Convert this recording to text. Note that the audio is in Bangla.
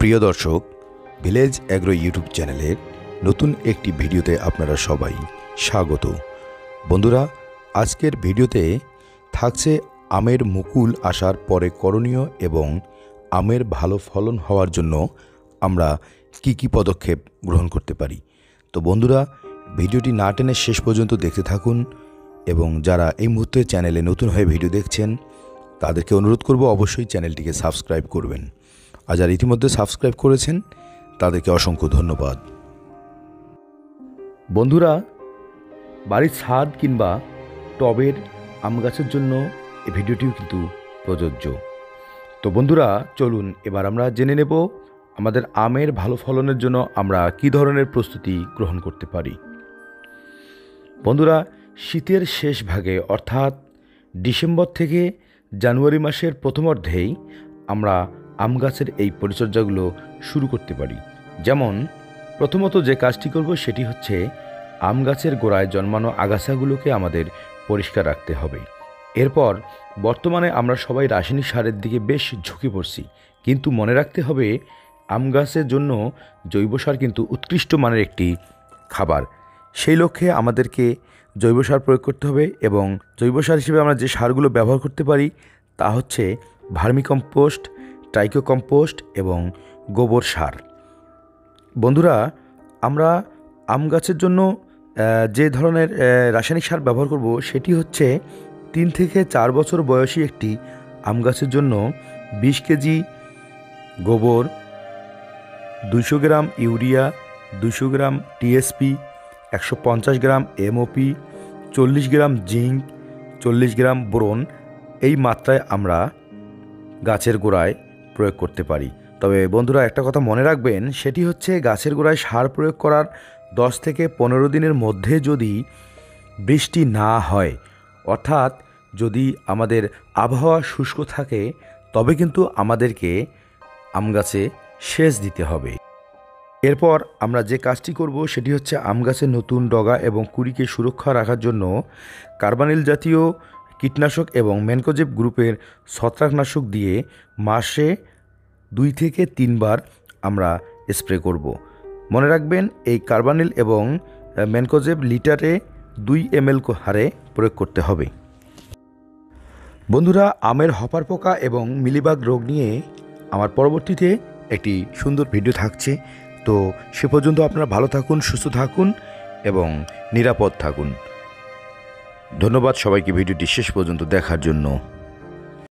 প্রিয় দর্শক, ভিলেজ অ্যাগ্রো ইউটিউব চ্যানেলের নতুন একটি ভিডিওতে আপনারা সবাই স্বাগত। বন্ধুরা, আজকের ভিডিওতে থাকছে আমের মুকুল আসার পরে করণীয় এবং আমের ভালো ফলন হওয়ার জন্য আমরা কি পদক্ষেপ গ্রহণ করতে পারি। তো বন্ধুরা, ভিডিওটি না টেনে শেষ পর্যন্ত দেখতে থাকুন এবং যারা এই মুহূর্তে চ্যানেলে নতুন হয়ে ভিডিও দেখছেন তাদেরকে অনুরোধ করব অবশ্যই চ্যানেলটিকে সাবস্ক্রাইব করবেন। আর যারা ইতিমধ্যে সাবস্ক্রাইব করেছেন তাদেরকে অসংখ্য ধন্যবাদ। বন্ধুরা, বাড়ির ছাদ কিংবা টবের আম গাছের জন্য এই ভিডিওটিও কিন্তু প্রযোজ্য। তো বন্ধুরা, চলুন এবার আমরা জেনে নেব আমাদের আমের ভালো ফলনের জন্য আমরা কী ধরনের প্রস্তুতি গ্রহণ করতে পারি। বন্ধুরা, শীতের শেষ ভাগে অর্থাৎ ডিসেম্বর থেকে জানুয়ারি মাসের প্রথমার্ধেই আমরা আম গাছের এই পরিচর্যাগুলো শুরু করতে পারি। যেমন প্রথমত যে কাজটি করব সেটি হচ্ছে আম গাছের গোড়ায় জন্মানো আগাছাগুলোকে আমাদের পরিষ্কার রাখতে হবে। এরপর বর্তমানে আমরা সবাই রাসায়নিক সারের দিকে বেশ ঝুঁকে পড়ছি, কিন্তু মনে রাখতে হবে আম গাছের জন্য জৈব সার কিন্তু উৎকৃষ্ট মানের একটি খাবার। সেই লক্ষ্যে আমাদেরকে জৈব সার প্রয়োগ করতে হবে এবং জৈব সার হিসেবে আমরা যে সারগুলো ব্যবহার করতে পারি তা হচ্ছে ভার্মিকম্পোস্ট, ট্রাইকো কম্পোস্ট এবং গোবর সার। বন্ধুরা, আমরা আম গাছের জন্য যে ধরনের রাসায়নিক সার ব্যবহার করব সেটি হচ্ছে 3 থেকে 4 বছর বয়সী একটি আম গাছের জন্য 20 কেজি গোবর, 200 gram urea, 200 gram TSP, 150 gram MOP, 40 gram zinc, 40 gram boron এই মাত্রায় আমরা গাছের গোড়ায় প্রয়োগ করতে পারি। তবে বন্ধুরা, একটা কথা মনে রাখবেন, সেটি হচ্ছে গাছের গোড়ায় সার প্রয়োগ করার 10 থেকে 15 দিনের মধ্যে যদি বৃষ্টি না হয়, অর্থাৎ যদি আমাদের আবহাওয়া শুষ্ক থাকে, তবে কিন্তু আমাদেরকে আম গাছে সেচ দিতে হবে। এরপর আমরা যে কাজটি করব সেটি হচ্ছে আম গাছের নতুন ডগা এবং কুড়িকে সুরক্ষা রাখার জন্য কার্বানিল জাতীয় কীটনাশক এবং ম্যানকোজেব গ্রুপের ছত্রাকনাশক দিয়ে মাসে 2 থেকে 3 বার আমরা স্প্রে করব। মনে রাখবেন, এই কার্বানিল এবং ম্যানকোজেব লিটারে 2 ml হারে প্রয়োগ করতে হবে। বন্ধুরা, আমের হপার পোকা এবং মিলিবাগ রোগ নিয়ে আমার পরবর্তীতে একটি সুন্দর ভিডিও থাকছে। তো সে পর্যন্ত আপনারা ভালো থাকুন, সুস্থ থাকুন এবং নিরাপদ থাকুন। ধন্যবাদ সবাইকে ভিডিওটি শেষ পর্যন্ত দেখার জন্য।